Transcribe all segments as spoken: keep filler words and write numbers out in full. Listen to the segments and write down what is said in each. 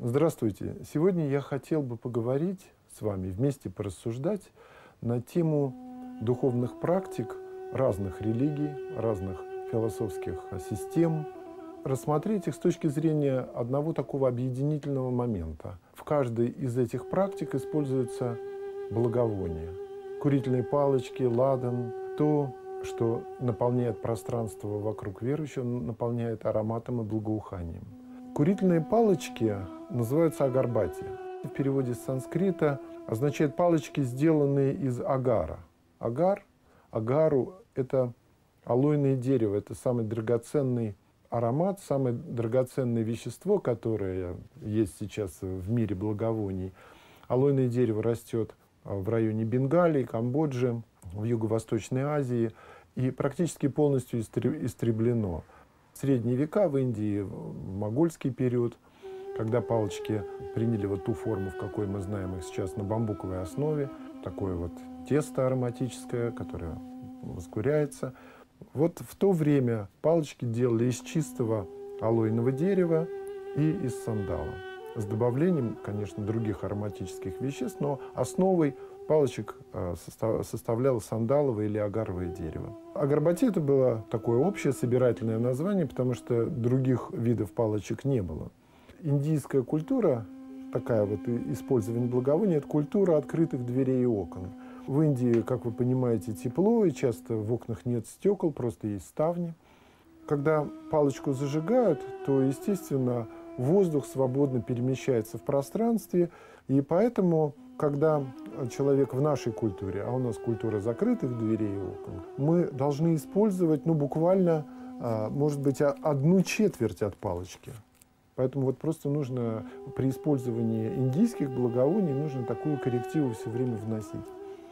Здравствуйте! Сегодня я хотел бы поговорить с вами, вместе порассуждать на тему духовных практик разных религий, разных философских систем, рассмотреть их с точки зрения одного такого объединительного момента. В каждой из этих практик используются благовония. Курительные палочки, ладан, то, что наполняет пространство вокруг верующего, наполняет ароматом и благоуханием. Курительные палочки называются агарбати. В переводе с санскрита означает палочки, сделанные из агара. Агар, агару – это алойное дерево, это самый драгоценный аромат, самое драгоценное вещество, которое есть сейчас в мире благовоний. Алойное дерево растет в районе Бенгалии, Камбоджи, в Юго-Восточной Азии и практически полностью истреблено. В средние века в Индии, в могольский период, когда палочки приняли вот ту форму, в какой мы знаем их сейчас, на бамбуковой основе, такое вот тесто ароматическое, которое воскуряется. Вот в то время палочки делали из чистого алойного дерева и из сандала. С добавлением, конечно, других ароматических веществ, но основой палочек составляло сандаловое или агаровое дерево. Агарбати — это было такое общее собирательное название, потому что других видов палочек не было. Индийская культура, такая вот использование благовоний, это культура открытых дверей и окон. В Индии, как вы понимаете, тепло, и часто в окнах нет стекол, просто есть ставни. Когда палочку зажигают, то, естественно, воздух свободно перемещается в пространстве, и поэтому, когда человек в нашей культуре, а у нас культура закрытых дверей и окон, мы должны использовать, ну, буквально, может быть, одну четверть от палочки. Поэтому вот просто нужно при использовании индийских благовоний нужно такую коррективу все время вносить.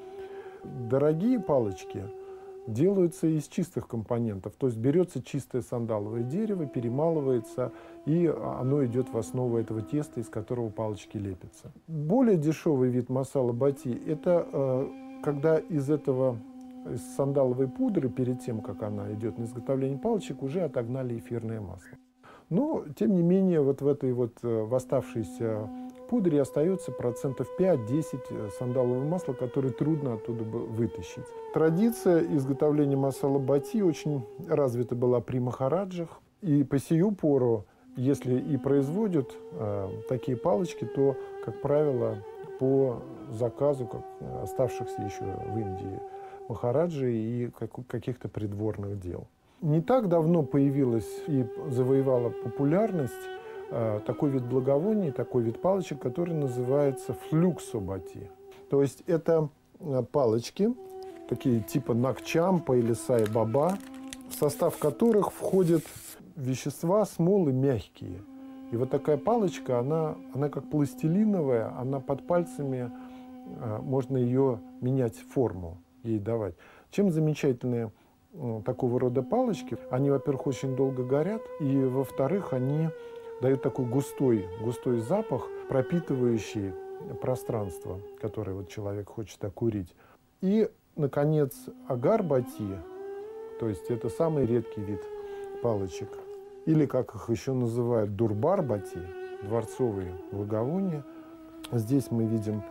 Дорогие палочки делаются из чистых компонентов, то есть берется чистое сандаловое дерево, перемалывается, и оно идет в основу этого теста, из которого палочки лепятся. Более дешевый вид масала-бати – это э, когда из этого из сандаловой пудры, перед тем, как она идет на изготовление палочек, уже отогнали эфирное масло. Но, тем не менее, вот в этой вот в оставшейся пудре остается процентов пять-десять сандалового масла, которое трудно оттуда вытащить. Традиция изготовления масала-бати очень развита была при махараджах. И по сию пору, если и производят э, такие палочки, то, как правило, по заказу как оставшихся еще в Индии махараджи и как, каких-то придворных дел. Не так давно появилась и завоевала популярность э, такой вид благовоний, такой вид палочек, который называется флюксо-бати. То есть это э, палочки, такие типа накчампа или сай-баба, в состав которых входят вещества, смолы мягкие. И вот такая палочка, она, она как пластилиновая, она под пальцами, э, можно ее менять форму, ей давать. Чем замечательные такого рода палочки? Они, во-первых, очень долго горят, и, во-вторых, они дают такой густой, густой запах, пропитывающий пространство, которое вот человек хочет окурить. И, наконец, агарбати, то есть это самый редкий вид палочек, или, как их еще называют, дурбар-бати, дворцовые благовония. Здесь мы видим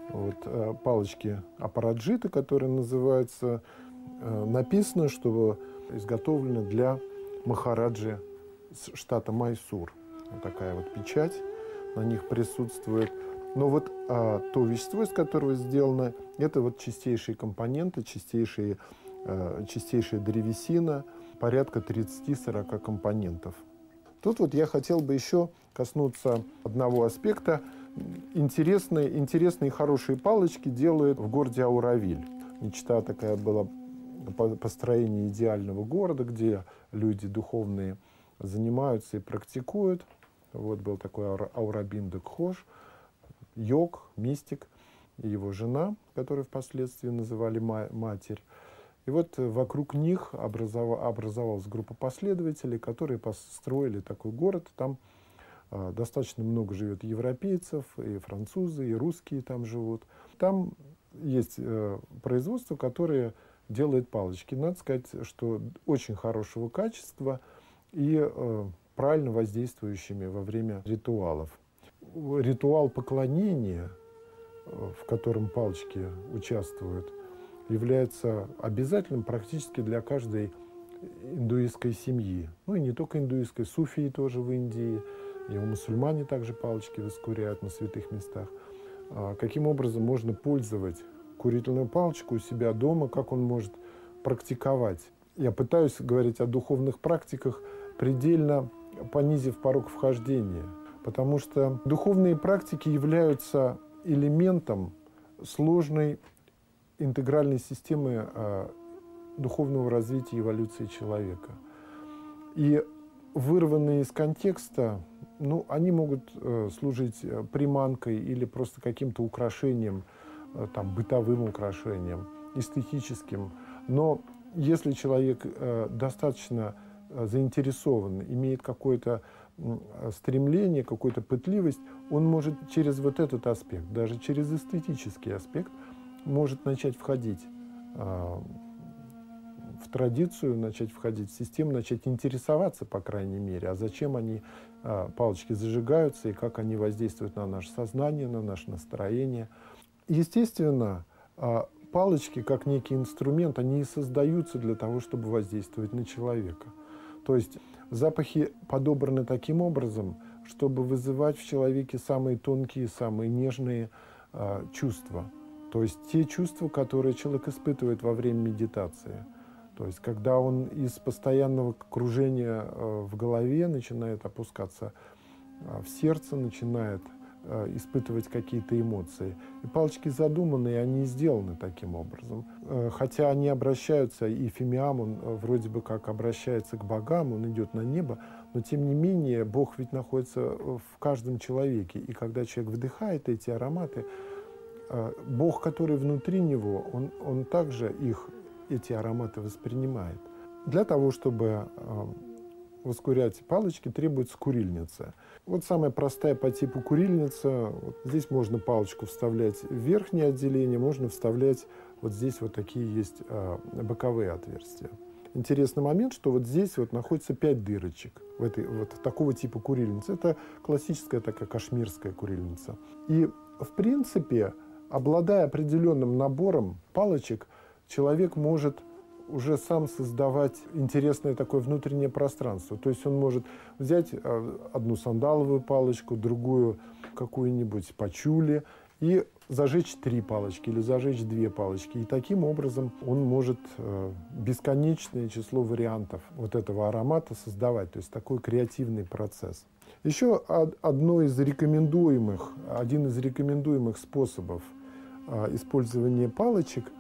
вот, палочки апараджита, которые называются. Написано, что изготовлено для махараджи штата Майсур. Вот такая вот печать на них присутствует. Но вот а, то вещество, из которого сделано, это вот чистейшие компоненты, чистейшие, а, чистейшая древесина, порядка тридцати-сорока компонентов. Тут вот я хотел бы еще коснуться одного аспекта. Интересные, интересные и хорошие палочки делают в городе Ауравиль. Мечта такая была построение идеального города, где люди духовные занимаются и практикуют. Вот был такой Аурабиндо Гхош, йог, мистик, и его жена, которую впоследствии называли матерь. И вот вокруг них образовалась группа последователей, которые построили такой город. Там э, достаточно много живет европейцев, и французы, и русские там живут. Там есть э, производство, которое делает палочки. Надо сказать, что очень хорошего качества и э, правильно воздействующими во время ритуалов. ритуал поклонения, в котором палочки участвуют, является обязательным практически для каждой индуистской семьи. Ну и не только индуистской, суфии тоже в Индии, и у мусульмане также палочки воскуряют на святых местах. Каким образом можно пользовать курительную палочку у себя дома, как он может практиковать. Я пытаюсь говорить о духовных практиках, предельно понизив порог вхождения, потому что духовные практики являются элементом сложной интегральной системы духовного развития и эволюции человека. И вырванные из контекста, ну, они могут служить приманкой или просто каким-то украшением, там, бытовым украшением, эстетическим. Но если человек э, достаточно заинтересован, имеет какое-то стремление, какую-то пытливость, он может через вот этот аспект, даже через эстетический аспект, может начать входить э, в традицию, начать входить в систему, начать интересоваться, по крайней мере, а зачем они, э, палочки, зажигаются и как они воздействуют на наше сознание, на наше настроение. Естественно, палочки, как некий инструмент, они и создаются для того, чтобы воздействовать на человека. То есть запахи подобраны таким образом, чтобы вызывать в человеке самые тонкие, самые нежные э, чувства. То есть те чувства, которые человек испытывает во время медитации. То есть когда он из постоянного кружения э, в голове начинает опускаться э, в сердце, начинает испытывать какие-то эмоции. И палочки задуманы, и они сделаны таким образом. Хотя они обращаются, и фимиам, он вроде бы как обращается к богам, он идет на небо, но тем не менее Бог ведь находится в каждом человеке. И когда человек вдыхает эти ароматы, Бог, который внутри него, он, он также их, эти ароматы воспринимает. Для того, чтобы воскурять палочки, требуется курильница. Вот самая простая по типу курильница. Вот здесь можно палочку вставлять в верхнее отделение, можно вставлять вот здесь вот такие есть а, боковые отверстия. Интересный момент, что вот здесь вот находится пять дырочек в этой, вот такого типа курильницы. Это классическая такая кашмирская курильница. И в принципе, обладая определенным набором палочек, человек может уже сам создавать интересное такое внутреннее пространство. То есть он может взять одну сандаловую палочку, другую какую-нибудь пачули и зажечь три палочки или зажечь две палочки. И таким образом он может бесконечное число вариантов вот этого аромата создавать. То есть такой креативный процесс. Еще одно из рекомендуемых, один из рекомендуемых способов использования палочек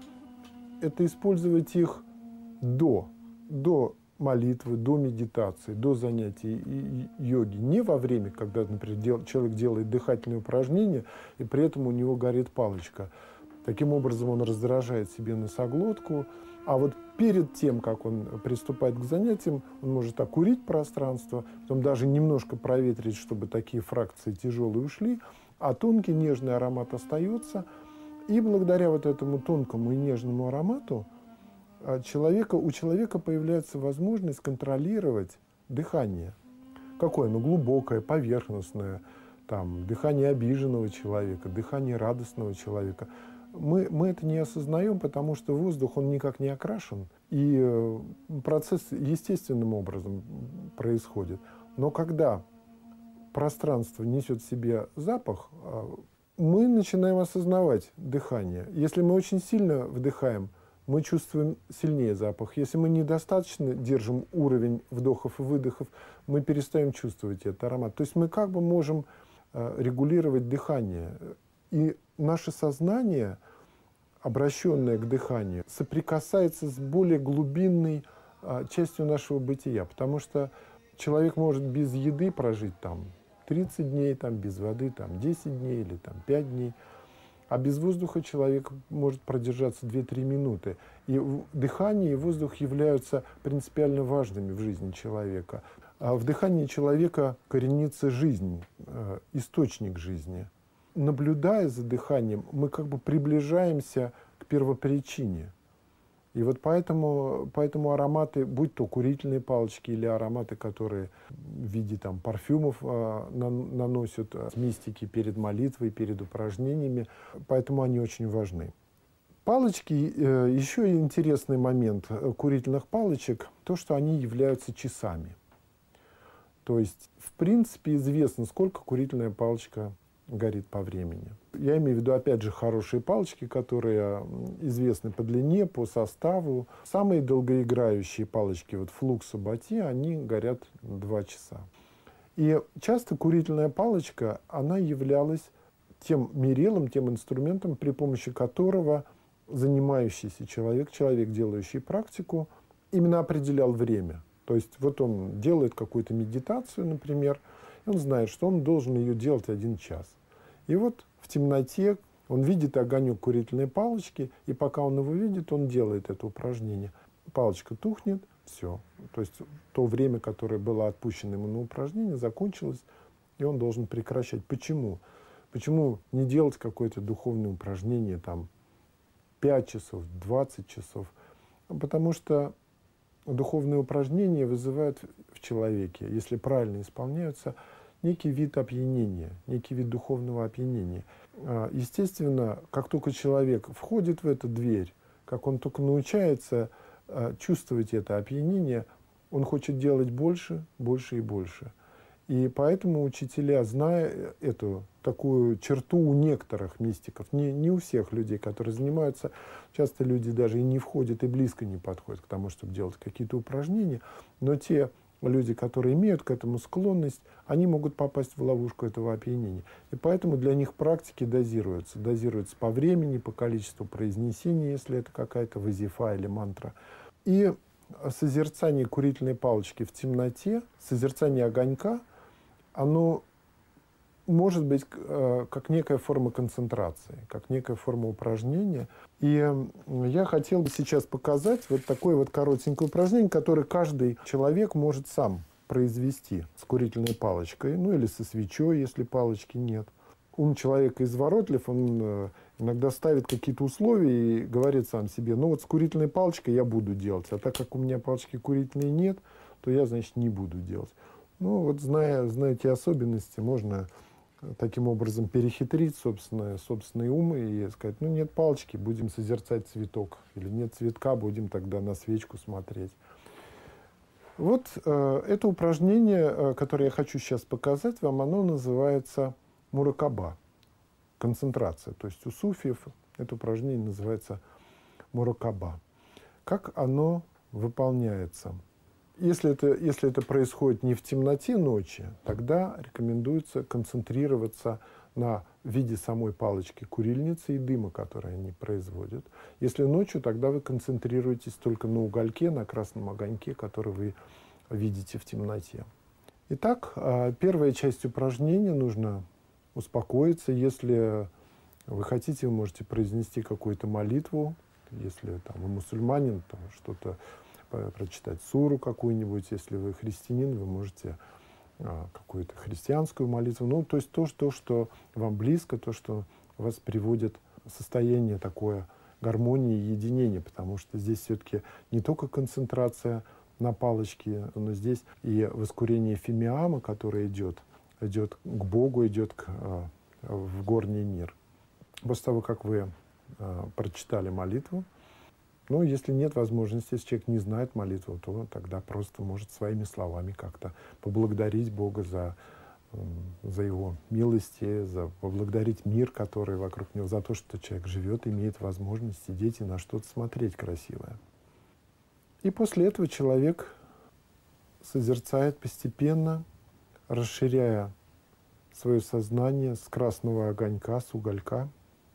– это использовать их До, до молитвы, до медитации, до занятий йоги. Не во время, когда, например, дел, человек делает дыхательные упражнения, и при этом у него горит палочка. Таким образом он раздражает себе носоглотку. А вот перед тем, как он приступает к занятиям, он может окурить пространство, потом даже немножко проветрить, чтобы такие фракции тяжелые ушли, а тонкий нежный аромат остается. И благодаря вот этому тонкому и нежному аромату Человека, у человека появляется возможность контролировать дыхание. Какое оно? Глубокое, поверхностное, там, дыхание обиженного человека, дыхание радостного человека. Мы, мы это не осознаем, потому что воздух, он никак не окрашен, и процесс естественным образом происходит. Но когда пространство несет в себе запах, мы начинаем осознавать дыхание. Если мы очень сильно вдыхаем, мы чувствуем сильнее запах. Если мы недостаточно держим уровень вдохов и выдохов, мы перестаем чувствовать этот аромат. То есть мы как бы можем э, регулировать дыхание. И наше сознание, обращенное к дыханию, соприкасается с более глубинной э, частью нашего бытия. Потому что человек может без еды прожить там тридцать дней, там, без воды там, десять дней или там, пять дней. А без воздуха человек может продержаться две-три минуты. И дыхание и воздух являются принципиально важными в жизни человека. А в дыхании человека коренится жизнь, источник жизни. Наблюдая за дыханием, мы как бы приближаемся к первопричине. И вот поэтому, поэтому ароматы, будь то курительные палочки или ароматы, которые в виде там, парфюмов э, на, наносят с мистики перед молитвой, перед упражнениями, поэтому они очень важны. Палочки, э, еще интересный момент курительных палочек, то, что они являются часами. То есть, в принципе, известно, сколько курительная палочка горит по времени. Я имею в виду, опять же, хорошие палочки, которые известны по длине, по составу. Самые долгоиграющие палочки, вот флукс бати, они горят два часа. И часто курительная палочка, она являлась тем мерилом, тем инструментом, при помощи которого занимающийся человек, человек, делающий практику, именно определял время. То есть вот он делает какую-то медитацию, например, и он знает, что он должен ее делать один час. И вот в темноте он видит огонек курительной палочки, и пока он его видит, он делает это упражнение. Палочка тухнет, все. То есть то время, которое было отпущено ему на упражнение, закончилось, и он должен прекращать. Почему? Почему не делать какое-то духовное упражнение там пять часов, двадцать часов? Потому что духовные упражнения вызывают в человеке, если правильно исполняются, некий вид опьянения, некий вид духовного опьянения. Естественно, как только человек входит в эту дверь, как он только научается чувствовать это опьянение, он хочет делать больше, больше и больше. И поэтому учителя, зная эту такую черту у некоторых мистиков, не, не у всех людей, которые занимаются, часто люди даже и не входят, и близко не подходят к тому, чтобы делать какие-то упражнения, но те люди, которые имеют к этому склонность, они могут попасть в ловушку этого опьянения. И поэтому для них практики дозируются. Дозируются по времени, по количеству произнесений, если это какая-то вазифа или мантра. И созерцание курительной палочки в темноте, созерцание огонька, оно может быть э, как некая форма концентрации, как некая форма упражнения. И я хотел бы сейчас показать вот такое вот коротенькое упражнение, которое каждый человек может сам произвести с курительной палочкой, ну или со свечой, если палочки нет. Ум человека изворотлив, он э, иногда ставит какие-то условия и говорит сам себе, ну вот с курительной палочкой я буду делать, а так как у меня палочки курительной нет, то я, значит, не буду делать. Ну вот зная, зная эти особенности, можно таким образом перехитрить собственное, собственный ум и сказать, ну нет палочки, будем созерцать цветок, или нет цветка, будем тогда на свечку смотреть. Вот э, это упражнение, э, которое я хочу сейчас показать вам, оно называется муракаба, концентрация. То есть у суфиев это упражнение называется муракаба. Как оно выполняется? Если это, если это происходит не в темноте ночи, тогда рекомендуется концентрироваться на виде самой палочки курильницы и дыма, который они производят. Если ночью, тогда вы концентрируетесь только на угольке, на красном огоньке, который вы видите в темноте. Итак, первая часть упражнения, нужно успокоиться. Если вы хотите, вы можете произнести какую-то молитву. Если там, вы мусульманин, то что-то прочитать суру какую-нибудь. Если вы христианин, вы можете а, какую-то христианскую молитву. Ну, то есть то, то, что вам близко, то, что вас приводит в состояние такое гармонии и единения, потому что здесь все-таки не только концентрация на палочке, но здесь и воскурение фимиама, которое идет, идет к Богу, идет к, а, в горний мир. После того, как вы а, прочитали молитву, ну, если нет возможности, если человек не знает молитву, то тогда просто может своими словами как-то поблагодарить Бога за, за его милости, за поблагодарить мир, который вокруг него, за то, что человек живет, имеет возможность сидеть и на что-то смотреть красивое. И после этого человек созерцает постепенно, расширяя свое сознание с красного огонька, с уголька.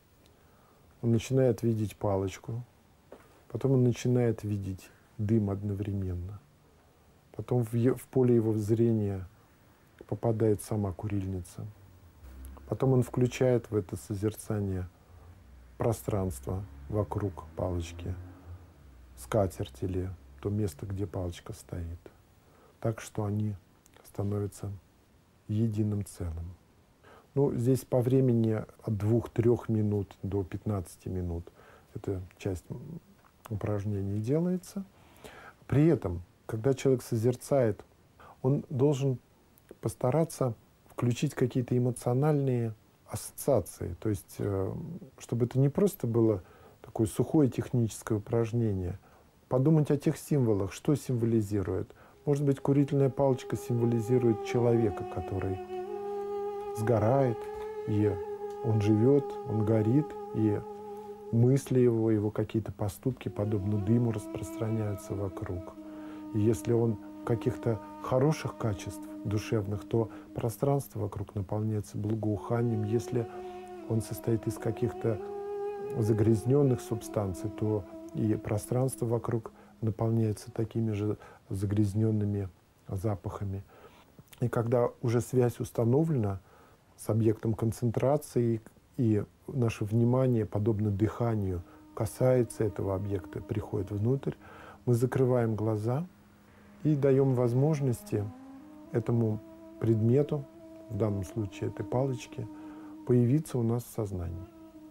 Он начинает видеть палочку. Потом он начинает видеть дым одновременно. Потом в, е- в поле его зрения попадает сама курильница. Потом он включает в это созерцание пространство вокруг палочки, скатерть или то место, где палочка стоит. Так что они становятся единым целым. Ну, здесь по времени от двух-трех минут до пятнадцати минут. Это часть упражнений делается. При этом, когда человек созерцает, он должен постараться включить какие-то эмоциональные ассоциации. То есть, чтобы это не просто было такое сухое техническое упражнение. Подумать о тех символах, что символизирует. Может быть, курительная палочка символизирует человека, который сгорает, и он живет, он горит, и мысли его, его какие-то поступки, подобно дыму, распространяются вокруг. И если он каких-то хороших качеств душевных, то пространство вокруг наполняется благоуханием. Если он состоит из каких-то загрязненных субстанций, то и пространство вокруг наполняется такими же загрязненными запахами. И когда уже связь установлена с объектом концентрации, и наше внимание, подобно дыханию, касается этого объекта, приходит внутрь, мы закрываем глаза и даем возможности этому предмету, в данном случае этой палочке, появиться у нас в сознании.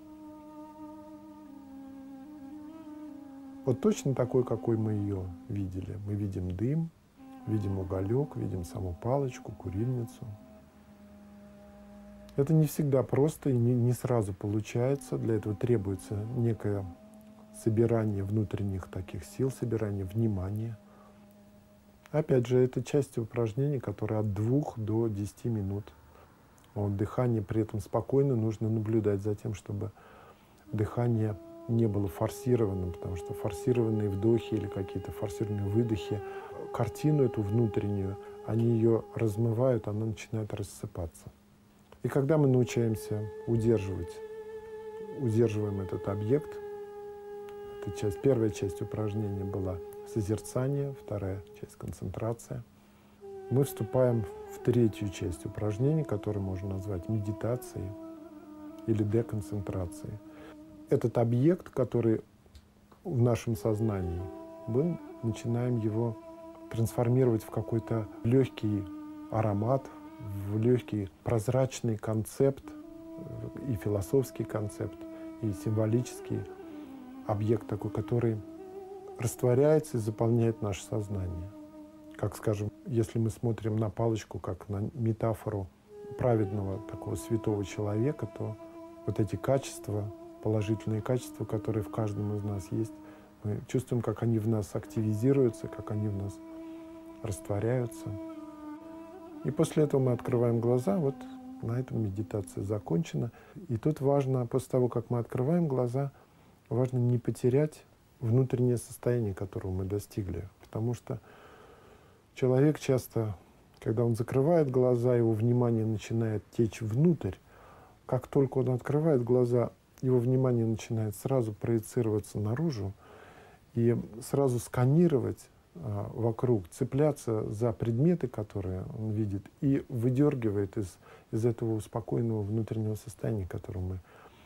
Вот точно такой, какой мы ее видели. Мы видим дым, видим уголек, видим саму палочку, курильницу. Это не всегда просто и не, не сразу получается. Для этого требуется некое собирание внутренних таких сил, собирание внимания. Опять же, это часть упражнений, которые от двух до десяти минут. Вот, дыхание при этом спокойно, нужно наблюдать за тем, чтобы дыхание не было форсированным, потому что форсированные вдохи или какие-то форсированные выдохи, картину эту внутреннюю, они ее размывают, она начинает рассыпаться. И когда мы научаемся удерживать, удерживаем этот объект, эта часть, первая часть упражнения была созерцание, вторая часть концентрация, мы вступаем в третью часть упражнения, которую можно назвать медитацией или деконцентрацией. Этот объект, который в нашем сознании, мы начинаем его трансформировать в какой-то легкий аромат, в легкий прозрачный концепт, и философский концепт, и символический объект такой, который растворяется и заполняет наше сознание. Как, скажем, если мы смотрим на палочку как на метафору праведного такого святого человека, то вот эти качества, положительные качества, которые в каждом из нас есть, мы чувствуем, как они в нас активизируются, как они в нас растворяются. И после этого мы открываем глаза, вот на этом медитация закончена. И тут важно, после того, как мы открываем глаза, важно не потерять внутреннее состояние, которого мы достигли. Потому что человек часто, когда он закрывает глаза, его внимание начинает течь внутрь. Как только он открывает глаза, его внимание начинает сразу проецироваться наружу и сразу сканировать а, вокруг, цепляться за предметы, которые он видит, и выдергивает из, из этого успокоенного внутреннего состояния, которого мы,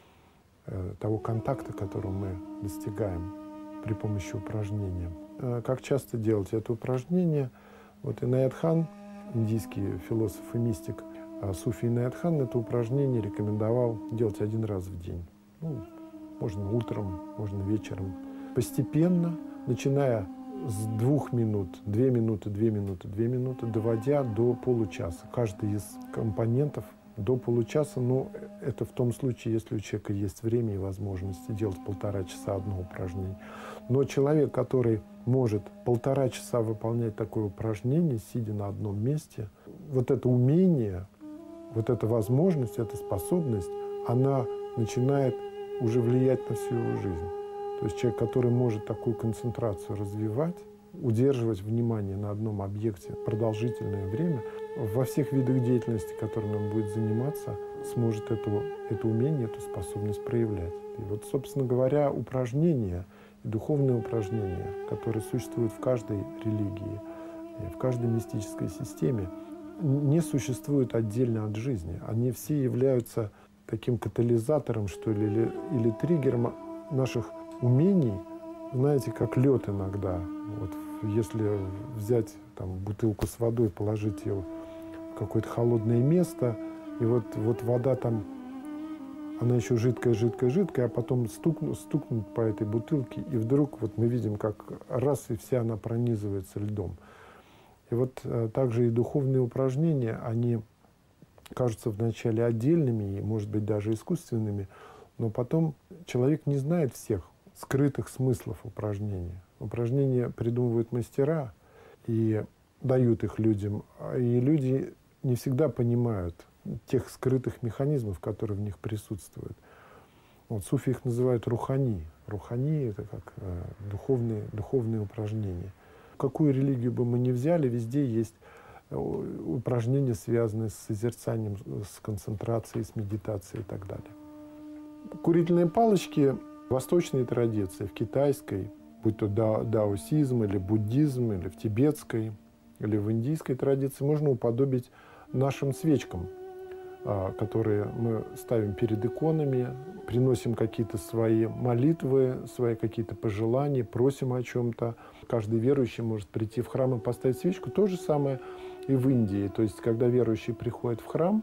э, того контакта, которого мы достигаем при помощи упражнения. Э, как часто делать это упражнение? Вот Инаят Хан, индийский философ и мистик, а Суфи Инаят Хан, это упражнение рекомендовал делать один раз в день. Ну, можно утром, можно вечером. Постепенно, начиная с двух минут, две минуты, две минуты, две минуты, доводя до получаса. Каждый из компонентов до получаса, но это в том случае, если у человека есть время и возможности делать полтора часа одно упражнение. Но человек, который может полтора часа выполнять такое упражнение, сидя на одном месте, вот это умение, вот эта возможность, эта способность, она начинает уже влиять на всю его жизнь. То есть человек, который может такую концентрацию развивать, удерживать внимание на одном объекте продолжительное время, во всех видах деятельности, которыми он будет заниматься, сможет эту, это умение, эту способность проявлять. И вот, собственно говоря, упражнения, духовные упражнения, которые существуют в каждой религии, в каждой мистической системе, не существуют отдельно от жизни. Они все являются таким катализатором, что ли, или, или триггером наших умений, знаете, как лед иногда. Вот если взять там, бутылку с водой, положить ее в какое-то холодное место, и вот, вот вода там она еще жидкая, жидкая, жидкая, а потом стукнут, стукнут по этой бутылке, и вдруг вот мы видим, как раз и вся она пронизывается льдом. И вот э, также и духовные упражнения, они кажутся вначале отдельными и, может быть, даже искусственными, но потом человек не знает всех скрытых смыслов упражнения. Упражнения придумывают мастера и дают их людям, и люди не всегда понимают тех скрытых механизмов, которые в них присутствуют. Вот, суфи их называют рухани. Рухани — это как э, духовные, духовные упражнения. Какую религию бы мы ни взяли, везде есть упражнения, связанные с созерцанием, с концентрацией, с медитацией и так далее. Курительные палочки в восточной традиции, в китайской, будь то дао, даосизм или буддизм, или в тибетской, или в индийской традиции, можно уподобить нашим свечкам, которые мы ставим перед иконами, приносим какие-то свои молитвы, свои какие-то пожелания, просим о чем-то. Каждый верующий может прийти в храм и поставить свечку. То же самое и в Индии. То есть, когда верующий приходит в храм,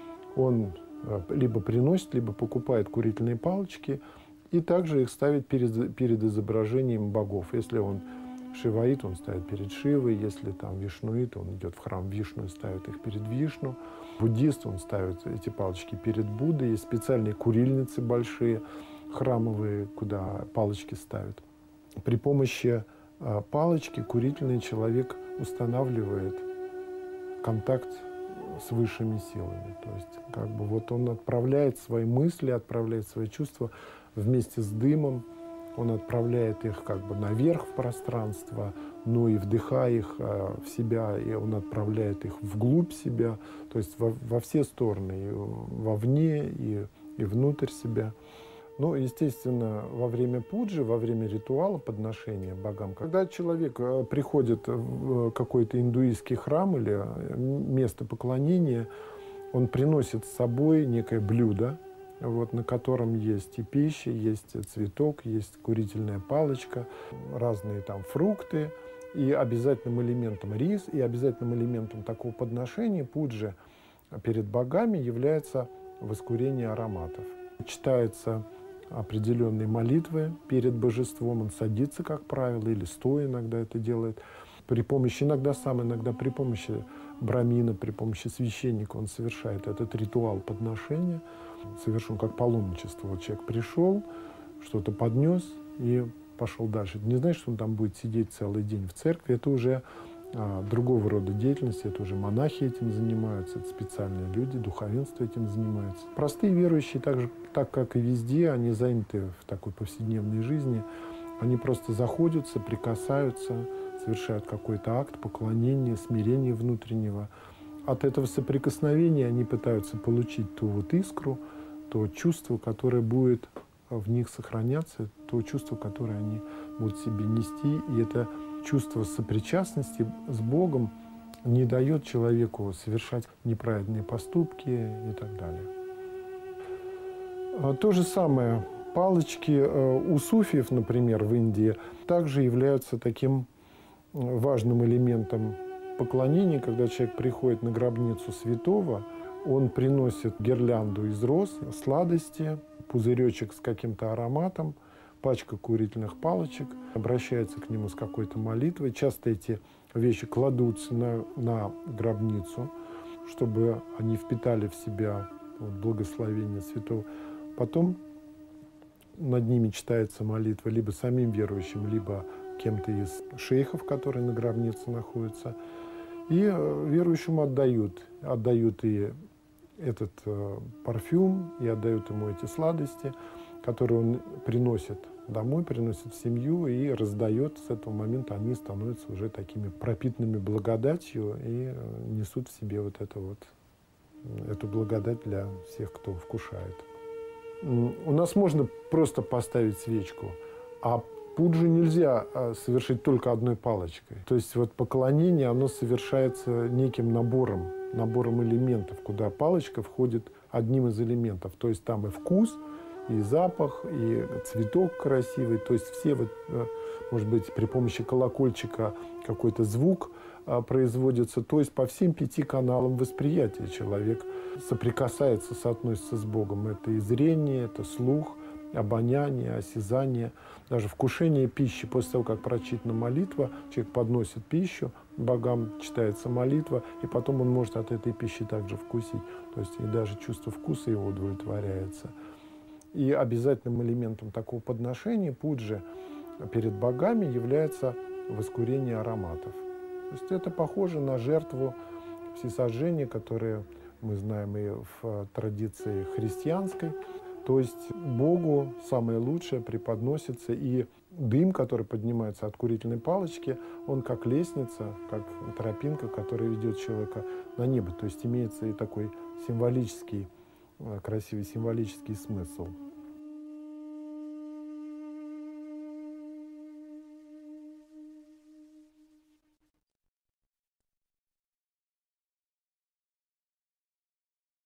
он либо приносит, либо покупает курительные палочки и также их ставит перед, перед изображением богов. Если он шиваит, он ставит перед Шивой. Если там вишнуит, он идет в храм Вишну и ставит их перед Вишну. Буддист, он ставит эти палочки перед Буддой. Есть специальные курильницы большие, храмовые, куда палочки ставят. При помощи э, палочки курительный человек устанавливает контакт с высшими силами. То есть как бы вот он отправляет свои мысли, отправляет свои чувства вместе с дымом. Он отправляет их как бы наверх в пространство, но и вдыхая их э, в себя, и он отправляет их вглубь себя, то есть во, во все стороны, и вовне, и, и внутрь себя. Ну, естественно, во время пуджи, во время ритуала подношения богам, когда человек приходит в какой-то индуистский храм или место поклонения, он приносит с собой некое блюдо, вот, на котором есть и пища, есть цветок, есть курительная палочка, разные там фрукты. И обязательным элементом рис, и обязательным элементом такого подношения пуджи перед богами является воскурение ароматов. Читаются определенные молитвы перед божеством, он садится, как правило, или стоя иногда это делает. При помощи, иногда сам, иногда при помощи брамина, при помощи священника он совершает этот ритуал подношения. Совершен как паломничество. Вот человек пришел, что-то поднес и пошел дальше. Это не значит, что он там будет сидеть целый день в церкви. Это уже а, другого рода деятельность. Это уже монахи этим занимаются, это специальные люди, духовенство этим занимается. Простые верующие, так же, так как и везде, они заняты в такой повседневной жизни. Они просто заходят, соприкасаются, совершают какой-то акт поклонения, смирения внутреннего. От этого соприкосновения они пытаются получить ту вот искру, то чувство, которое будет в них сохраняться, то чувство, которое они будут себе нести. И это чувство сопричастности с Богом не дает человеку совершать неправильные поступки и так далее. То же самое палочки у суфиев, например, в Индии, также являются таким важным элементом поклонения. Когда человек приходит на гробницу святого, он приносит гирлянду из роз, сладости, пузыречек с каким-то ароматом, пачка курительных палочек, обращается к нему с какой-то молитвой. Часто эти вещи кладутся на, на гробницу, чтобы они впитали в себя вот, благословение святого. Потом над ними читается молитва либо самим верующим, либо кем-то из шейхов, которые на гробнице находятся. И верующему отдают. Отдают и этот э, парфюм, и отдают ему эти сладости, которые он приносит домой, приносит в семью и раздает. С этого момента они становятся уже такими пропитанными благодатью и несут в себе вот, это вот эту благодать для всех, кто вкушает. У нас можно просто поставить свечку, а пуджу нельзя совершить только одной палочкой. То есть вот поклонение, оно совершается неким набором, набором элементов, куда палочка входит одним из элементов. То есть там и вкус, и запах, и цветок красивый. То есть все, вот, может быть, при помощи колокольчика какой-то звук производится. То есть по всем пяти каналам восприятия человек соприкасается, соотносится с Богом. Это и зрение, это слух, обоняние, осязание, даже вкушение пищи. После того, как прочитана молитва, человек подносит пищу богам, читается молитва, и потом он может от этой пищи также вкусить. То есть и даже чувство вкуса его удовлетворяется. И обязательным элементом такого подношения пуджи перед богами является воскурение ароматов. То есть это похоже на жертву всесожжения, которое мы знаем и в традиции христианской. То есть Богу самое лучшее преподносится, и дым, который поднимается от курительной палочки, он как лестница, как тропинка, которая ведет человека на небо. То есть имеется и такой символический, красивый символический смысл.